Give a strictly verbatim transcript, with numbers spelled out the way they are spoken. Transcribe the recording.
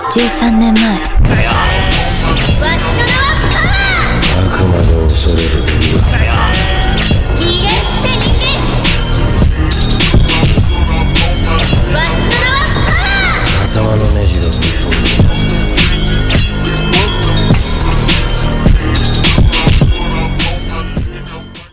じゅうさんねんまえ、わしの名はパワー。 悪魔の恐れる理由は